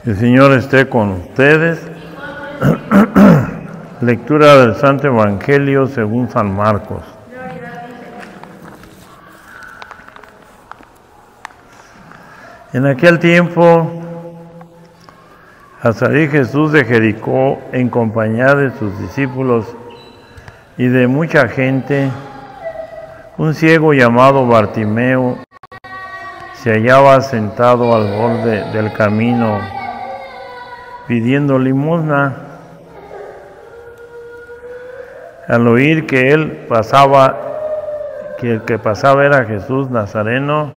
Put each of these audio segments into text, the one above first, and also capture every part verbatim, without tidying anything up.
El Señor esté con ustedes. Lectura del Santo Evangelio según San Marcos. En aquel tiempo, al salir Jesús de Jericó en compañía de sus discípulos y de mucha gente, un ciego llamado Bartimeo se hallaba sentado al borde del camino pidiendo limosna. Al oír que él pasaba, que el que pasaba era Jesús Nazareno,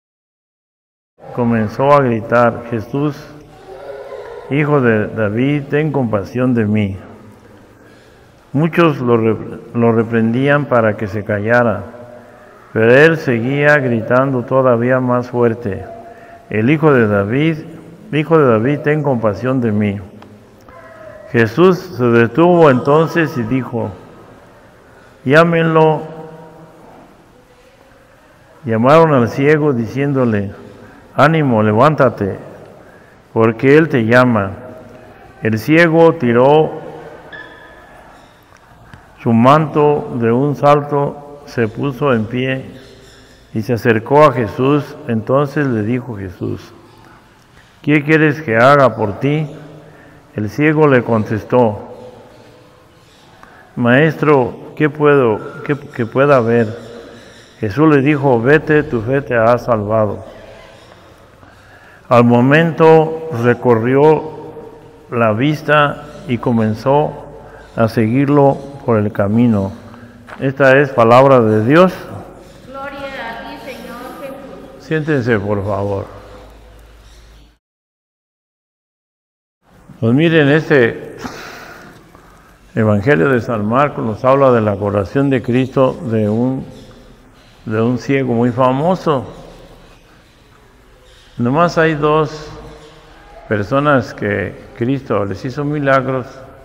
comenzó a gritar: Jesús, Hijo de David, ten compasión de mí. Muchos lo, lo reprendían para que se callara, pero él seguía gritando todavía más fuerte: El Hijo de David, Hijo de David, ten compasión de mí. Jesús se detuvo entonces y dijo: Llámenlo. Llamaron al ciego diciéndole: Ánimo, levántate, porque él te llama. El ciego tiró su manto de un salto, se puso en pie y se acercó a Jesús. Entonces le dijo Jesús: ¿Qué quieres que haga por ti? El ciego le contestó: Maestro, ¿qué puedo, qué, que pueda ver? Jesús le dijo: Vete, tu fe te ha salvado. Al momento recorrió la vista y comenzó a seguirlo por el camino. Esta es palabra de Dios. Gloria a ti, Señor Jesús. Siéntense, por favor. Pues miren, este Evangelio de San Marcos nos habla de la curación de Cristo de un, de un ciego muy famoso. Nomás hay dos personas que Cristo les hizo milagros,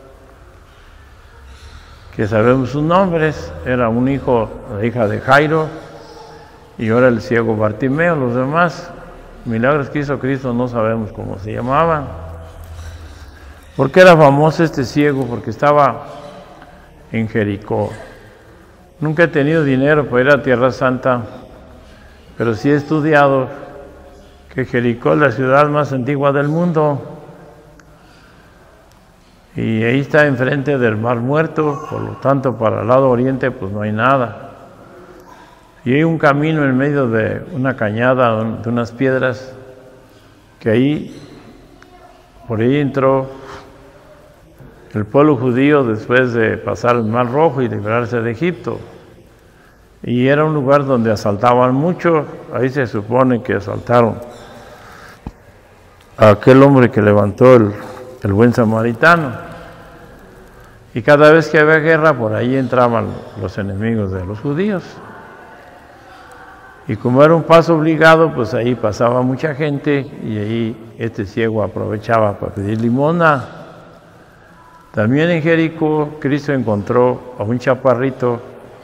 que sabemos sus nombres. Era un hijo, la hija de Jairo, y ahora el ciego Bartimeo. Los demás milagros que hizo Cristo no sabemos cómo se llamaban. ¿Por qué era famoso este ciego? Porque estaba en Jericó. Nunca he tenido dinero para ir a Tierra Santa, pero sí he estudiado que Jericó es la ciudad más antigua del mundo, y ahí está enfrente del Mar Muerto, por lo tanto para el lado oriente pues no hay nada, y hay un camino en medio de una cañada, de unas piedras, que ahí, por ahí entró el pueblo judío después de pasar el Mar Rojo y librarse de Egipto. Y era un lugar donde asaltaban mucho. Ahí se supone que asaltaron a aquel hombre que levantó el, el buen samaritano. Y cada vez que había guerra, por ahí entraban los enemigos de los judíos. Y como era un paso obligado, pues ahí pasaba mucha gente, y ahí este ciego aprovechaba para pedir limosna. También en Jericó, Cristo encontró a un chaparrito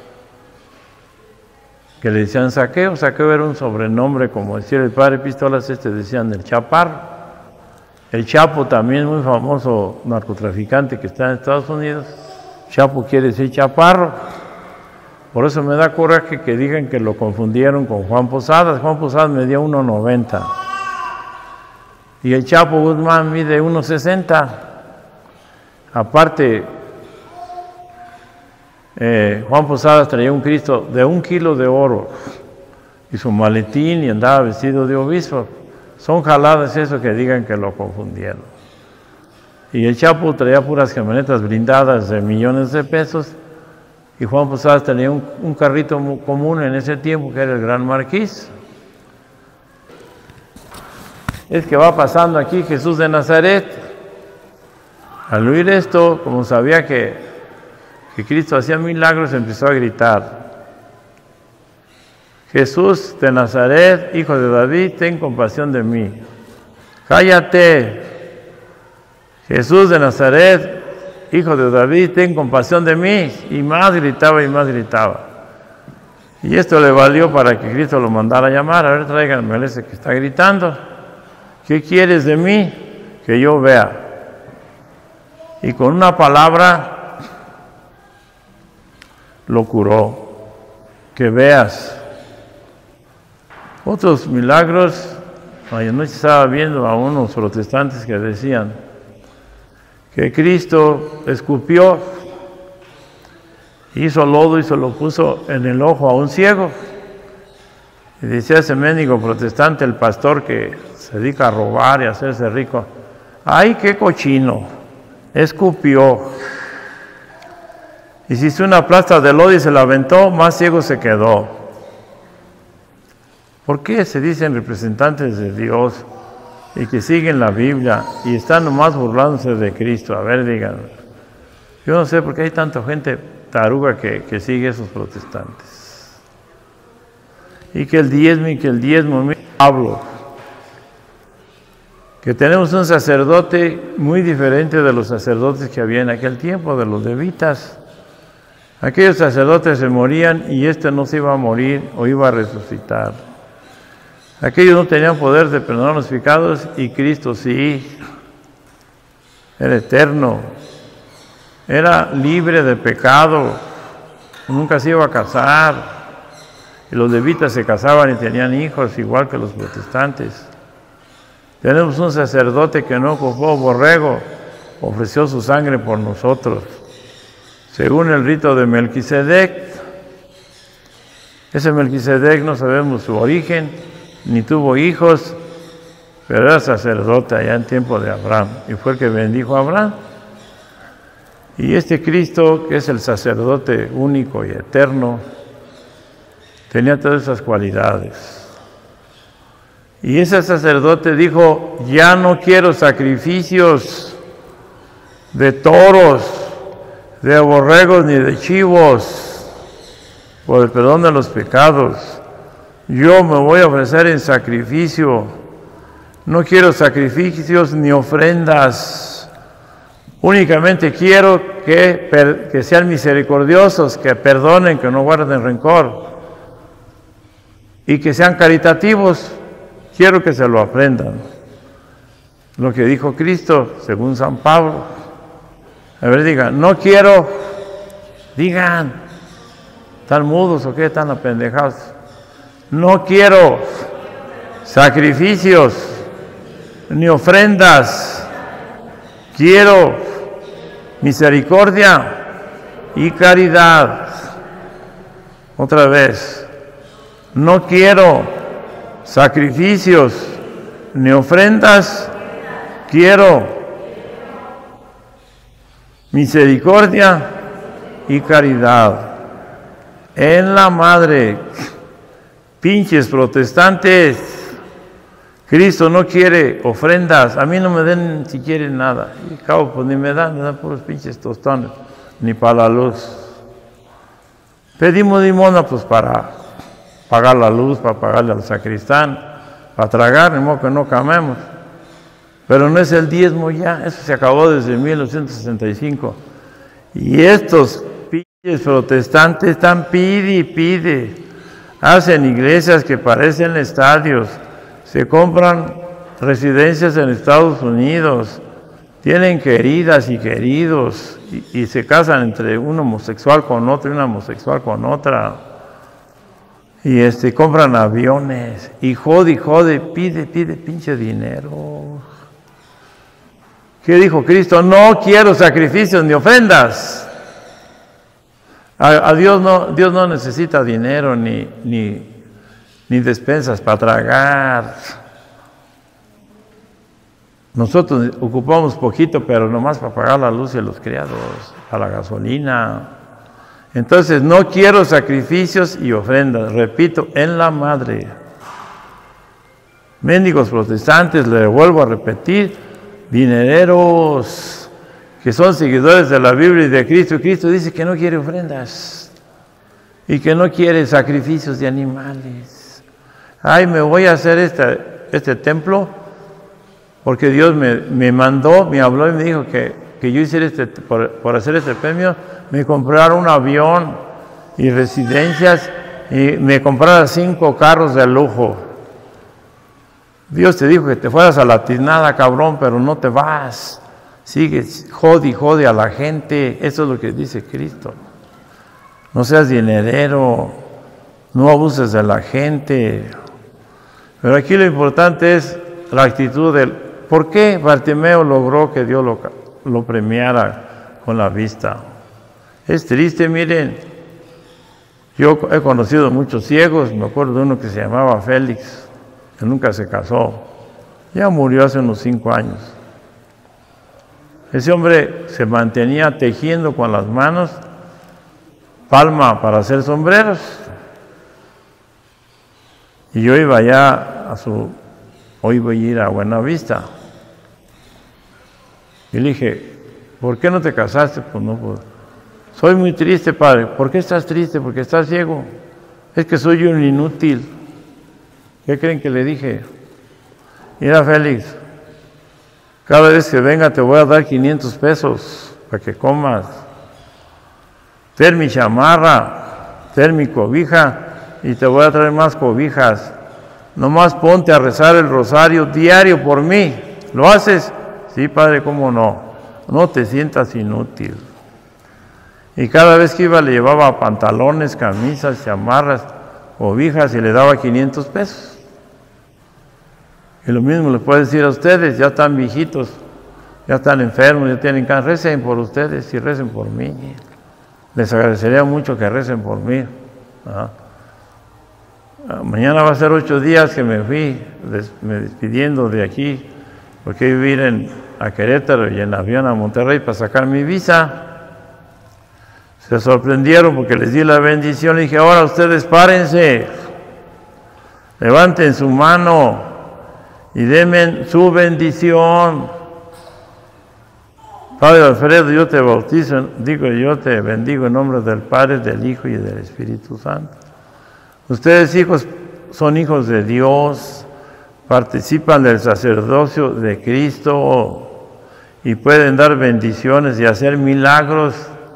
que le decían Zaqueo. Zaqueo era un sobrenombre, como decía el padre Pistolas, este decían el Chaparro. El Chapo, también muy famoso narcotraficante que está en Estados Unidos. Chapo quiere decir chaparro. Por eso me da coraje que digan que lo confundieron con Juan Posadas. Juan Posadas medía uno noventa. Y el Chapo Guzmán mide uno sesenta. Aparte, Eh, Juan Posadas traía un Cristo de un kilo de oro y su maletín, y andaba vestido de obispo. Son jaladas eso que digan que lo confundieron. Y el Chapo traía puras camionetas blindadas de millones de pesos, y Juan Posadas tenía un, un carrito común en ese tiempo, que era el Gran Marquís. Es que va pasando aquí Jesús de Nazaret. Al oír esto, como sabía que que Cristo hacía milagros, empezó a gritar: Jesús de Nazaret, Hijo de David, ten compasión de mí. Cállate. Jesús de Nazaret, Hijo de David, ten compasión de mí. Y más gritaba y más gritaba. Y esto le valió para que Cristo lo mandara a llamar. A ver, tráiganme a ese que está gritando. ¿Qué quieres de mí? que yo vea. Y con una palabra lo curó, que veas. Otros milagros, anoche estaba viendo a unos protestantes que decían que Cristo escupió, hizo lodo y se lo puso en el ojo a un ciego. Y decía ese médico protestante, el pastor que se dedica a robar y a hacerse rico, ¡ay, qué cochino! Escupió. Hiciste una plasta de lodo y se la aventó, más ciego se quedó. ¿Por qué se dicen representantes de Dios y que siguen la Biblia y están nomás burlándose de Cristo? A ver, digan. Yo no sé por qué hay tanta gente taruga que, que sigue esos protestantes. Y que el diezmo, y que el diezmo, mira, Pablo, que tenemos un sacerdote muy diferente de los sacerdotes que había en aquel tiempo, de los levitas. Aquellos sacerdotes se morían y este no se iba a morir o iba a resucitar. Aquellos no tenían poder de perdonar los pecados y Cristo sí. Era eterno. Era libre de pecado. Nunca se iba a casar. Y los levitas se casaban y tenían hijos igual que los protestantes. Tenemos un sacerdote que no ocupó borrego, ofreció su sangre por nosotros. Según el rito de Melquisedec, ese Melquisedec no sabemos su origen, ni tuvo hijos, pero era sacerdote allá en tiempo de Abraham, y fue el que bendijo a Abraham. Y este Cristo, que es el sacerdote único y eterno, tenía todas esas cualidades. Y ese sacerdote dijo, ya no quiero sacrificios de toros, de borregos ni de chivos, por el perdón de los pecados. Yo me voy a ofrecer en sacrificio. No quiero sacrificios ni ofrendas. Únicamente quiero que, que sean misericordiosos, que perdonen, que no guarden rencor. Y que sean caritativos. Quiero que se lo aprendan. Lo que dijo Cristo, según San Pablo. A ver, digan, no quiero, digan, ¿están mudos o qué? ¿Están apendejados? No quiero sacrificios ni ofrendas. Quiero misericordia y caridad. Otra vez, no quiero sacrificios ni ofrendas, quiero misericordia y caridad. En la madre, pinches protestantes, Cristo no quiere ofrendas, a mí no me den si quieren nada, y cabo, pues ni me dan, me dan puros pinches tostones, ni para la luz. Pedimos limosna pues para pagar la luz, para pagarle al sacristán, para tragar, ni modo que no comemos. Pero no es el diezmo ya, eso se acabó desde mil novecientos sesenta y cinco. Y estos pinches protestantes están pide y pide, hacen iglesias que parecen estadios, se compran residencias en Estados Unidos, tienen queridas y queridos, y, y se casan entre un homosexual con otro y una homosexual con otra. Y este, compran aviones, y jode, y jode, pide, pide pinche dinero. ¿Qué dijo Cristo? No quiero sacrificios ni ofrendas. A, a Dios no, Dios no necesita dinero ni, ni, ni despensas para tragar. Nosotros ocupamos poquito, pero nomás para pagar la luz y los criados, para la gasolina. Entonces, no quiero sacrificios y ofrendas, repito, en la madre. Mendigos protestantes, le vuelvo a repetir, dinereros, que son seguidores de la Biblia y de Cristo. Y Cristo dice que no quiere ofrendas y que no quiere sacrificios de animales. Ay, me voy a hacer este, este templo porque Dios me, me mandó, me habló y me dijo que, que yo hiciera este, por, por hacer este premio, me compraron un avión y residencias y me compraron cinco carros de lujo. Dios te dijo que te fueras a la tiznada, cabrón, pero no te vas. Sigues, jode y jode a la gente. Eso es lo que dice Cristo. No seas dinerero, no abuses de la gente. Pero aquí lo importante es la actitud del... ¿Por qué Bartimeo logró que Dios lo, lo premiara con la vista? Es triste, miren. Yo he conocido muchos ciegos, me acuerdo de uno que se llamaba Félix, que nunca se casó. Ya murió hace unos cinco años. Ese hombre se mantenía tejiendo con las manos palma para hacer sombreros. Y yo iba allá a su... Hoy voy a ir a Buenavista. Y le dije, ¿por qué no te casaste? Pues no puedo. Soy muy triste, padre. ¿Por qué estás triste? Porque estás ciego. Es que soy un inútil. ¿Qué creen que le dije? Mira, Félix, cada vez que venga te voy a dar quinientos pesos para que comas. Ten mi chamarra, ten mi cobija y te voy a traer más cobijas. Nomás ponte a rezar el rosario diario por mí. ¿Lo haces? Sí, padre, ¿cómo no? No te sientas inútil. Y cada vez que iba le llevaba pantalones, camisas, chamarras, cobijas y le daba quinientos pesos. Y lo mismo les puedo decir a ustedes, ya están viejitos, ya están enfermos, ya tienen cáncer, recen por ustedes y recen por mí. Les agradecería mucho que recen por mí. ¿Ah? Mañana va a ser ocho días que me fui des, me despidiendo de aquí, porque iba a ir en, a Querétaro y en avión a Monterrey para sacar mi visa. Se sorprendieron porque les di la bendición. Le dije, ahora ustedes párense, levanten su mano y denme su bendición. Padre Alfredo, yo te bautizo, digo, yo te bendigo en nombre del Padre, del Hijo y del Espíritu Santo. Ustedes, hijos, son hijos de Dios, participan del sacerdocio de Cristo y pueden dar bendiciones y hacer milagros.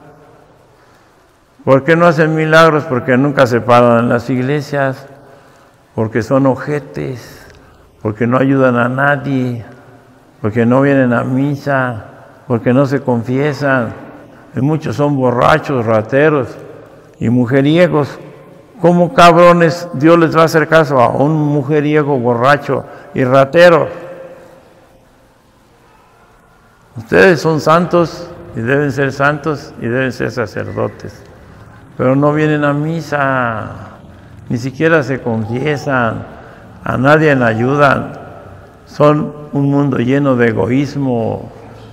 ¿Por qué no hacen milagros? Porque nunca se paran en las iglesias, porque son ojetes, porque no ayudan a nadie, porque no vienen a misa, porque no se confiesan. Y muchos son borrachos, rateros y mujeriegos. ¿Cómo cabrones Dios les va a hacer caso a un mujeriego, borracho y ratero? Ustedes son santos y deben ser santos y deben ser sacerdotes, pero no vienen a misa, ni siquiera se confiesan, a nadie le ayudan. Son un mundo lleno de egoísmo.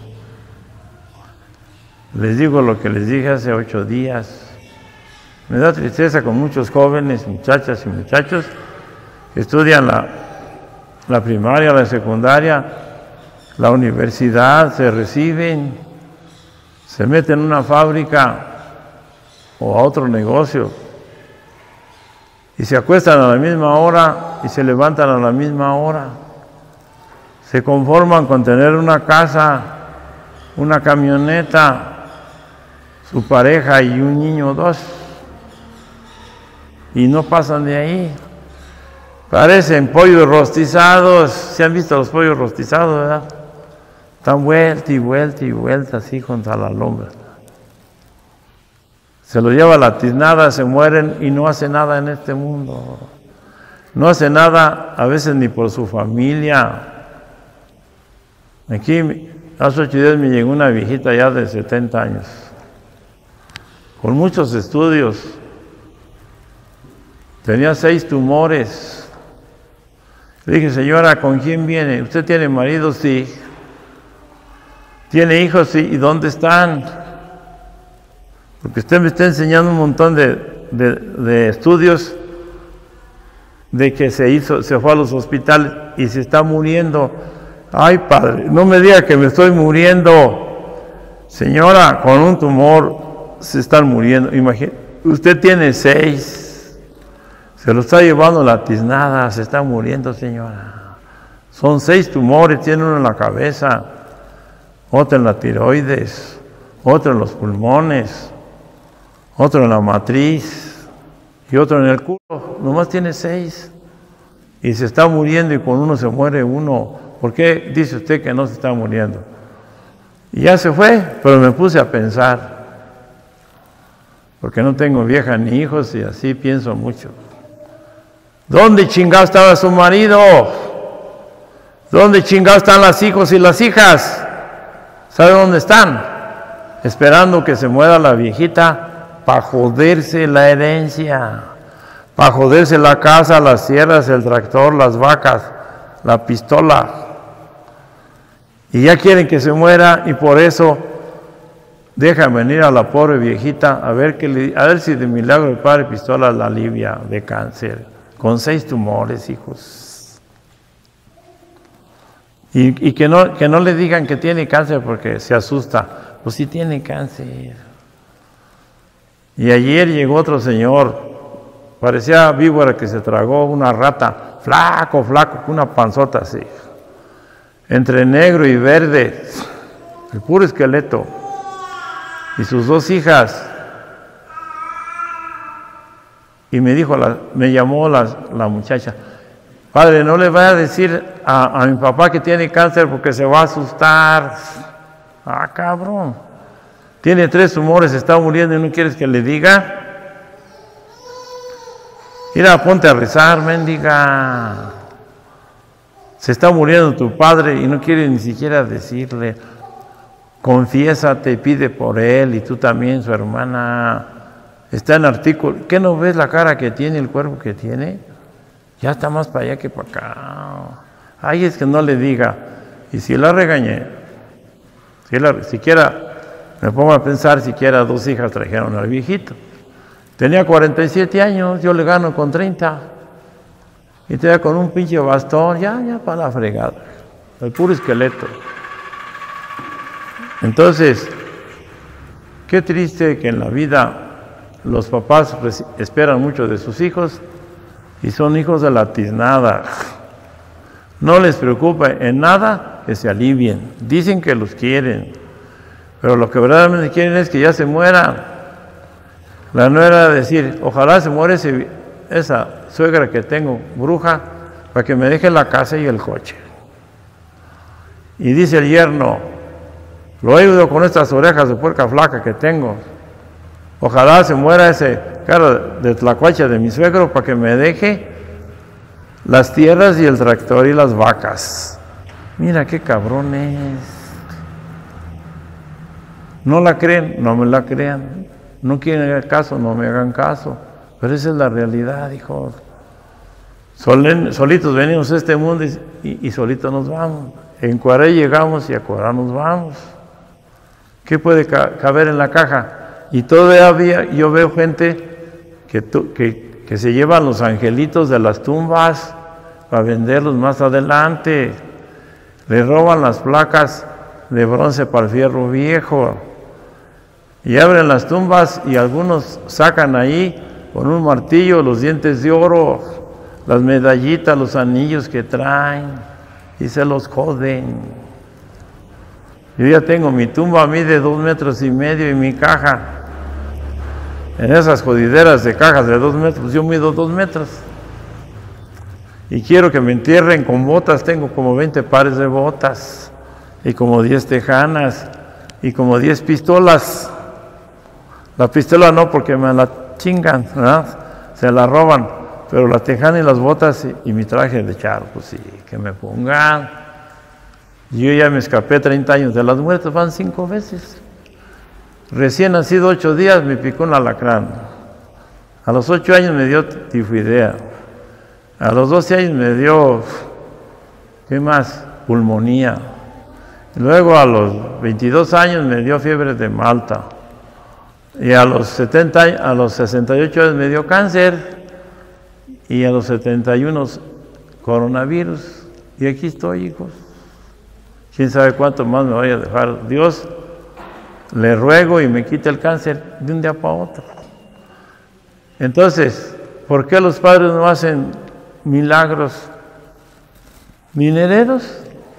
Les digo lo que les dije hace ocho días. Me da tristeza con muchos jóvenes, muchachas y muchachos que estudian la, la primaria, la secundaria, la universidad, se reciben, se meten en una fábrica o a otro negocio y se acuestan a la misma hora y se levantan a la misma hora. Se conforman con tener una casa, una camioneta, su pareja y un niño o dos. Y no pasan de ahí. Parecen pollos rostizados. ¿Se han visto los pollos rostizados, verdad? Están vuelta y vuelta y vuelta así contra la lumbre. Se lo lleva a la tiznada, se mueren y no hace nada en este mundo. No hace nada a veces ni por su familia. Aquí hace ocho días me llegó una viejita ya de setenta años, con muchos estudios. Tenía seis tumores. Le dije, señora, ¿con quién viene? ¿Usted tiene marido? Sí. ¿Tiene hijos? Sí. ¿Y dónde están? Porque usted me está enseñando un montón de, de, de estudios de que se hizo, se fue a los hospitales y se está muriendo. Ay, padre, no me diga que me estoy muriendo. Señora, con un tumor se están muriendo. Imagínate, usted tiene seis. Se lo está llevando la tiznada, se está muriendo, señora. Son seis tumores, tiene uno en la cabeza, otro en la tiroides, otro en los pulmones, otro en la matriz y otro en el culo. Nomás tiene seis. y se está muriendo y cuando uno se muere uno, ¿por qué dice usted que no se está muriendo? Y ya se fue, pero me puse a pensar, porque no tengo vieja ni hijos y así pienso mucho. ¿Dónde chingado estaba su marido? ¿Dónde chingado están los hijos y las hijas? ¿Sabe dónde están? Esperando que se muera la viejita para joderse la herencia, para joderse la casa, las tierras, el tractor, las vacas, la pistola. Y ya quieren que se muera y por eso dejan venir a la pobre viejita a ver, que le, a ver si de milagro el padre Pistola la alivia de cáncer, con seis tumores, hijos. Y, y que, no, que no le digan que tiene cáncer porque se asusta. Pues sí tiene cáncer. Y ayer llegó otro señor, parecía víbora que se tragó una rata, flaco, flaco, con una panzota así, entre negro y verde, el puro esqueleto, y sus dos hijas. Y me dijo, la, me llamó la, la muchacha, padre, no le vaya a decir a, a mi papá que tiene cáncer porque se va a asustar. Ah, cabrón, tiene tres tumores, está muriendo y no quieres que le diga. Mira, ponte a rezar, mendiga. Se está muriendo tu padre y no quiere ni siquiera decirle. Confiésate, pide por él y tú también, su hermana. Está en artículo. ¿Qué no ves la cara que tiene, el cuerpo que tiene? Ya está más para allá que para acá. Ay, es que no le diga. Y si la regañé, si la, siquiera me pongo a pensar, siquiera dos hijas trajeron al viejito. Tenía cuarenta y siete años, yo le gano con treinta. Y te da con un pinche bastón, ya, ya para la fregada. El puro esqueleto. Entonces, qué triste que en la vida los papás esperan mucho de sus hijos y son hijos de la tiznada. No les preocupa en nada que se alivien. Dicen que los quieren, pero lo que verdaderamente quieren es que ya se mueran. La nuera decir, ojalá se muera ese, esa suegra que tengo, bruja, para que me deje la casa y el coche. Y dice el yerno, lo he oído con estas orejas de puerca flaca que tengo. Ojalá se muera ese cara de tlacuache de mi suegro para que me deje las tierras y el tractor y las vacas. Mira qué cabrones. No la creen, no me la crean. No quieren hacer caso, no me hagan caso. Pero esa es la realidad, hijos. Solen, solitos venimos a este mundo y, y, y solitos nos vamos. En Cuaré llegamos y a Cuará nos vamos. ¿Qué puede ca caber en la caja? Y todavía yo veo gente que, que, que se llevan los angelitos de las tumbas para venderlos más adelante. Le roban las placas de bronce para el fierro viejo. Y abren las tumbas y algunos sacan ahí con un martillo los dientes de oro, las medallitas, los anillos que traen y se los joden. Yo ya tengo mi tumba, mide dos metros y medio y mi caja. En esas jodideras de cajas de dos metros, yo mido dos metros. Y quiero que me entierren con botas, tengo como veinte pares de botas y como diez tejanas y como diez pistolas. La pistola no, porque me la chingan, ¿verdad? Se la roban, pero la tejana y las botas y, y mi traje de charro, pues sí, que me pongan. Yo ya me escapé treinta años de las muertes, van cinco veces. Recién nacido ocho días me picó un alacrán. A los ocho años me dio tifoidea. A los doce años me dio, ¿qué más? Pulmonía. Luego a los veintidós años me dio fiebre de Malta. Y a los setenta, a los sesenta y ocho años me dio cáncer. Y a los setenta y uno coronavirus. Y aquí estoy, hijos. ¿Quién sabe cuánto más me vaya a dejar Dios? Le ruego y me quite el cáncer de un día para otro. Entonces, ¿por qué los padres no hacen milagros? ¿Minereros?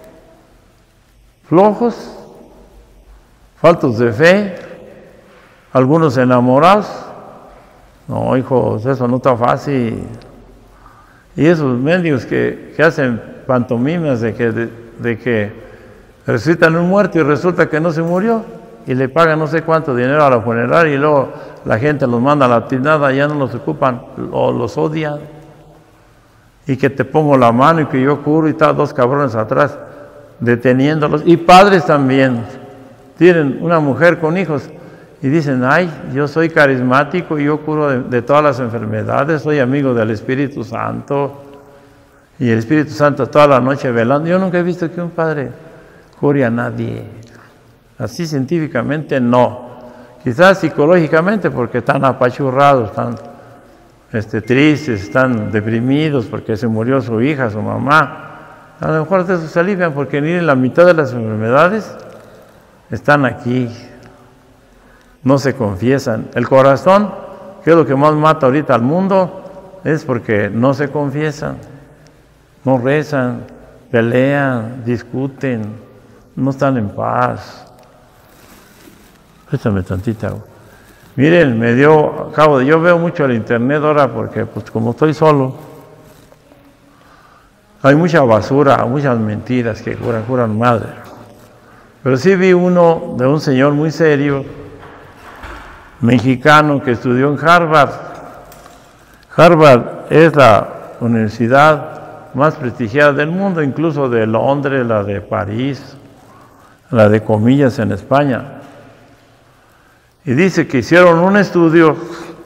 ¿Flojos? ¿Faltos de fe? ¿Algunos enamorados? No, hijos, eso no está fácil. Y esos mendigos que, que hacen pantomimas de que, de, de que resucitan un muerto y resulta que no se murió, y le pagan no sé cuánto dinero a la funeraria y luego la gente los manda a la tinada, ya no los ocupan o los odian. Y que te pongo la mano y que yo curo y están dos cabrones atrás deteniéndolos. Y padres también. Tienen una mujer con hijos y dicen, ay, yo soy carismático y yo curo de, de todas las enfermedades, soy amigo del Espíritu Santo. Y el Espíritu Santo toda la noche velando. Yo nunca he visto que un padre cure a nadie. Así científicamente no. Quizás psicológicamente porque están apachurrados, están este, tristes, están deprimidos porque se murió su hija, su mamá. A lo mejor de eso se alivian porque ni en la mitad de las enfermedades están aquí. No se confiesan. El corazón, que es lo que más mata ahorita al mundo, es porque no se confiesan, no rezan, pelean, discuten, no están en paz. Préstame tantita agua. Miren, me dio, acabo de, yo veo mucho el internet ahora porque pues como estoy solo, hay mucha basura, muchas mentiras que curan, curan madre. Pero sí vi uno de un señor muy serio, mexicano, que estudió en Harvard. Harvard es la universidad más prestigiada del mundo, incluso de Londres, la de París, la de Comillas en España. Y dice que hicieron un estudio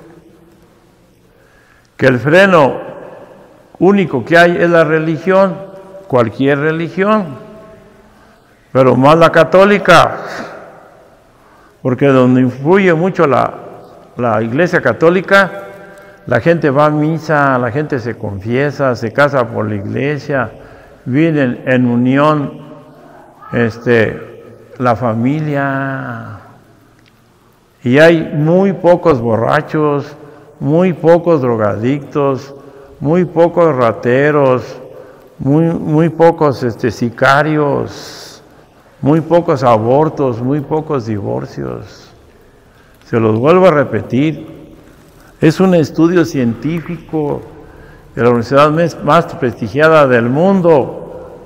que el freno único que hay es la religión, cualquier religión, pero más la católica, porque donde influye mucho la, la Iglesia Católica, la gente va a misa, la gente se confiesa, se casa por la iglesia, viven en unión este, la familia. Y hay muy pocos borrachos, muy pocos drogadictos, muy pocos rateros, muy, muy pocos este, sicarios, muy pocos abortos, muy pocos divorcios. Se los vuelvo a repetir, es un estudio científico de la universidad más prestigiada del mundo.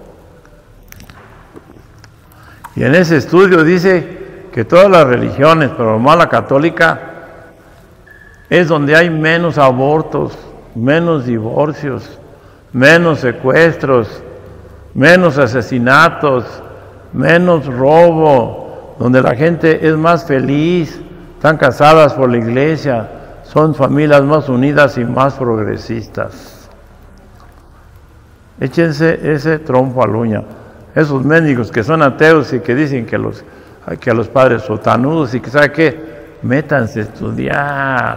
Y en ese estudio dice que todas las religiones, pero más la católica, es donde hay menos abortos, menos divorcios, menos secuestros, menos asesinatos, menos robo, donde la gente es más feliz, están casadas por la iglesia, son familias más unidas y más progresistas. Échense ese trompo a la uña. Esos médicos que son ateos y que dicen que los que a los padres sotanudos y que sabe qué, métanse a estudiar.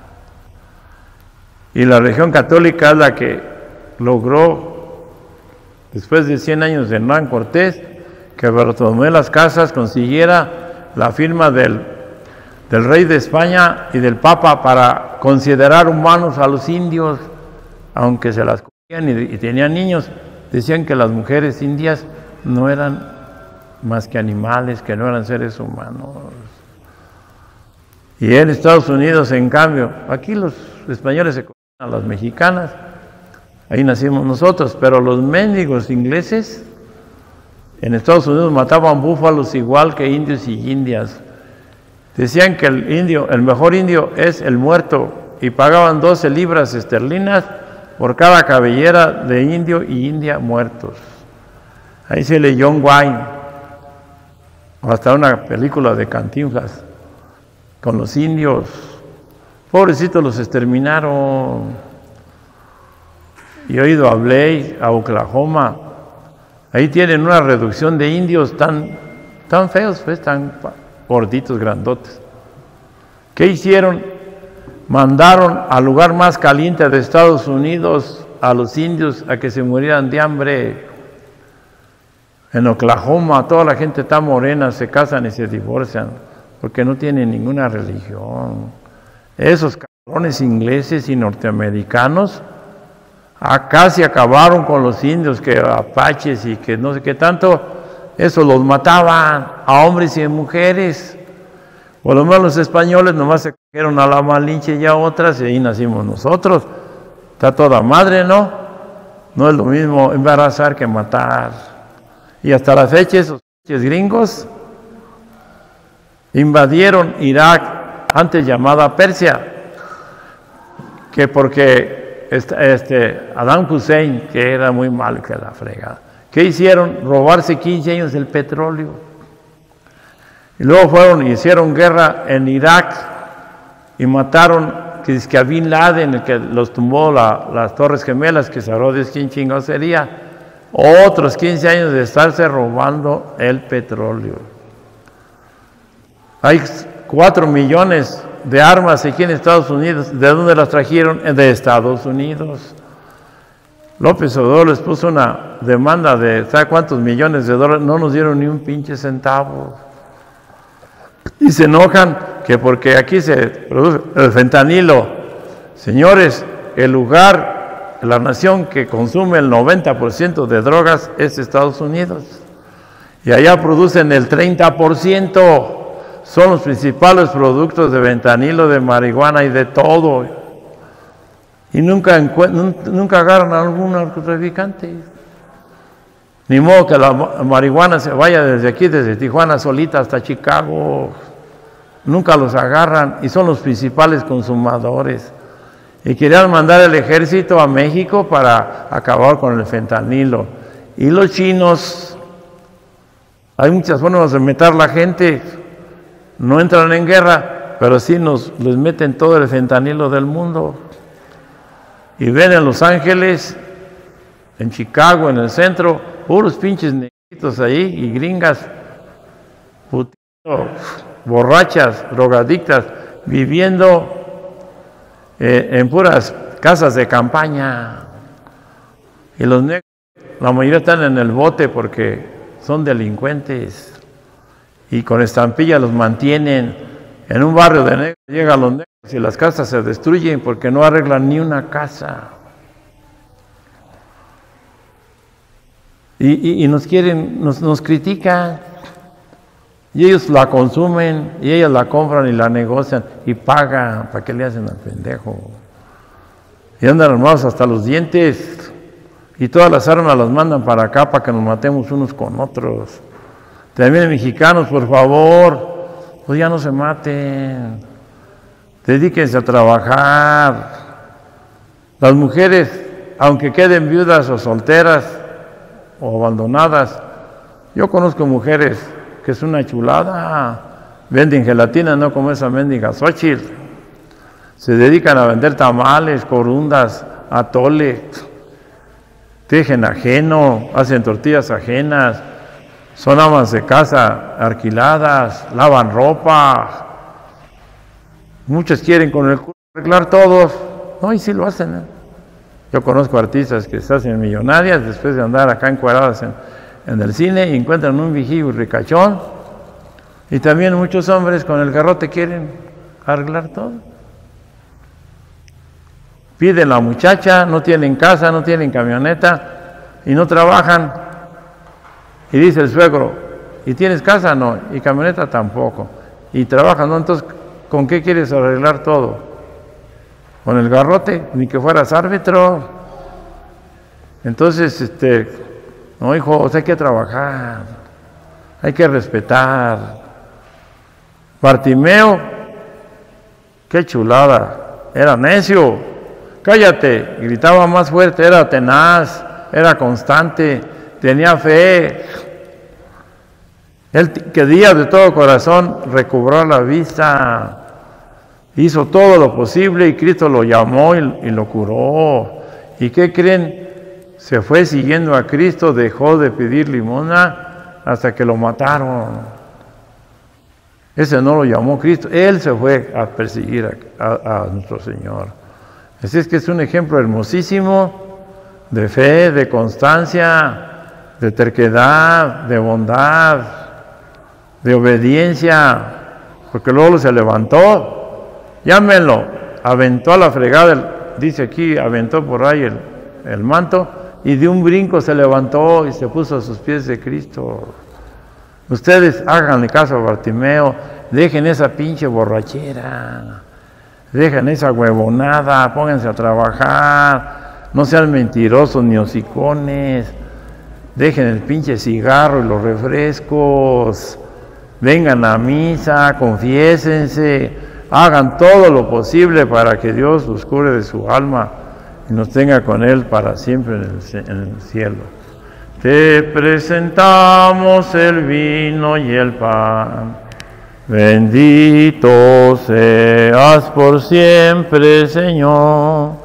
Y la religión católica es la que logró, después de cien años de Hernán Cortés, que Bartolomé de las Casas consiguiera la firma del, del rey de España y del Papa para considerar humanos a los indios, aunque se las cogían y, y tenían niños, decían que las mujeres indias no eran más que animales, que no eran seres humanos. Y en Estados Unidos, en cambio, aquí los españoles se comen a las mexicanas, ahí nacimos nosotros, pero los mendigos ingleses en Estados Unidos mataban búfalos igual que indios y indias. Decían que el indio, el mejor indio es el muerto, y pagaban doce libras esterlinas por cada cabellera de indio y india muertos. Ahí se lee John Wayne, hasta una película de Cantinflas con los indios. Pobrecitos, los exterminaron. Y he ido a Blaze, a Oklahoma. Ahí tienen una reducción de indios tan, tan feos, pues, tan gorditos, grandotes. ¿Qué hicieron? Mandaron al lugar más caliente de Estados Unidos a los indios a que se murieran de hambre. En Oklahoma toda la gente está morena, se casan y se divorcian, porque no tienen ninguna religión. Esos cabrones ingleses y norteamericanos casi acabaron con los indios, que apaches y que no sé qué tanto, eso los mataban a hombres y a mujeres. Por lo menos los españoles nomás se cogieron a la Malinche y a otras, y ahí nacimos nosotros. Está toda madre, ¿no? No es lo mismo embarazar que matar. Y hasta la fecha esos gringos invadieron Irak, antes llamada Persia, que porque este, este Saddam Hussein, que era muy malo que la fregada, ¿qué hicieron? Robarse quince años del petróleo. Y luego fueron y hicieron guerra en Irak y mataron que es que a Bin Laden, el que los tumbó la, las Torres Gemelas, que se habló de quién chingado sería, otros quince años de estarse robando el petróleo. Hay cuatro millones de armas aquí en Estados Unidos. ¿De dónde las trajeron? De Estados Unidos. López Obrador les puso una demanda de ¿sabe cuántos millones de dólares? No nos dieron ni un pinche centavo. Y se enojan que porque aquí se produce el fentanilo. Señores, el lugar, la nación que consume el noventa por ciento de drogas es Estados Unidos. Y allá producen el treinta por ciento. Son los principales productos de fentanilo, de marihuana y de todo. Y nunca, nunca agarran a algún narcotraficante. Ni modo que la marihuana se vaya desde aquí, desde Tijuana solita hasta Chicago. Nunca los agarran y son los principales consumadores. Y querían mandar el ejército a México para acabar con el fentanilo. Y los chinos, hay muchas formas de meter a la gente. No entran en guerra, pero sí nos les meten todo el fentanilo del mundo. Y ven en Los Ángeles, en Chicago, en el centro, puros pinches negritos ahí y gringas, putitos, borrachas, drogadictas, viviendo eh, en puras casas de campaña. Y los negros, la mayoría están en el bote porque son delincuentes. Y con estampilla los mantienen. En un barrio de negros llegan los negros y las casas se destruyen porque no arreglan ni una casa. Y, y, y nos quieren, nos, nos critican. Y ellos la consumen, y ellos la compran y la negocian y pagan. ¿Para qué le hacen al pendejo? Y andan armados hasta los dientes. Y todas las armas las mandan para acá para que nos matemos unos con otros. También mexicanos, por favor, pues ya no se maten, dedíquense a trabajar. Las mujeres, aunque queden viudas o solteras o abandonadas, yo conozco mujeres que es una chulada, venden gelatina, no como esa mendiga Xochitl, se dedican a vender tamales, corundas, atole, tejen ajeno, hacen tortillas ajenas. Son amas de casa alquiladas, lavan ropa. Muchos quieren con el culo arreglar todos. No, y sí lo hacen. ¿eh? Yo conozco artistas que se hacen millonarias después de andar acá encuadradas en, en el cine y encuentran un viejillo ricachón. Y también muchos hombres con el garrote quieren arreglar todo. Piden la muchacha, no tienen casa, no tienen camioneta y no trabajan. Y dice el suegro, ¿y tienes casa? No, y camioneta tampoco. Y trabajas, ¿no? Entonces, ¿con qué quieres arreglar todo? ¿Con el garrote? Ni que fueras árbitro. Entonces, este, no, hijo, o sea, hay que trabajar, hay que respetar. Bartimeo, qué chulada, era necio, cállate, gritaba más fuerte, era tenaz, era constante, tenía fe. Él quería de todo corazón recobrar la vista. Hizo todo lo posible y Cristo lo llamó y, y lo curó. ¿Y qué creen? Se fue siguiendo a Cristo, dejó de pedir limosna hasta que lo mataron. Ese no lo llamó Cristo, Él se fue a perseguir a, a, a nuestro Señor. Así es que es un ejemplo hermosísimo de fe, de constancia, de terquedad, de bondad, de obediencia, porque luego se levantó, llámenlo, aventó a la fregada, dice aquí, aventó por ahí el, el manto, y de un brinco se levantó y se puso a sus pies de Cristo. Ustedes háganle caso a Bartimeo, dejen esa pinche borrachera, dejen esa huevonada, pónganse a trabajar, No sean mentirosos ni hocicones. Dejen el pinche cigarro y los refrescos. Vengan a misa, confiésense, hagan todo lo posible para que Dios los cure de su alma y nos tenga con Él para siempre en el, en el cielo. Te presentamos el vino y el pan. Bendito seas por siempre, Señor.